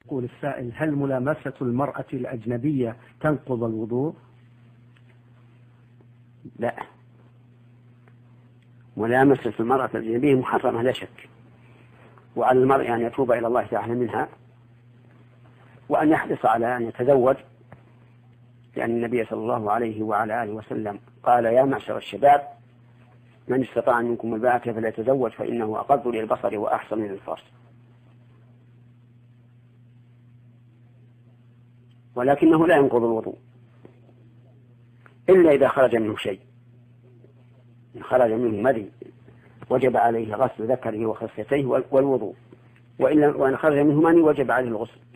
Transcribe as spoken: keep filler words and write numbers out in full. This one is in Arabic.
يقول السائل: هل ملامسة المرأة الأجنبية تنقض الوضوء؟ لا، ملامسة المرأة الأجنبية محرمة لا شك، وعلى المرء أن يتوب إلى الله تعالى منها وأن يحرص على أن يتزوج، لأن النبي صلى الله عليه وعلى آله وسلم قال: يا معشر الشباب من استطاع منكم الباءة فليتزوج فإنه أقض للبصر وأحسن للفرج. ولكنه لا ينقض الوضوء إلا إذا خرج منه شيء، إن خرج منه مذي وجب عليه غسل ذكره وخصيتيه والوضوء، وإن خرج منه مني وجب عليه الغسل.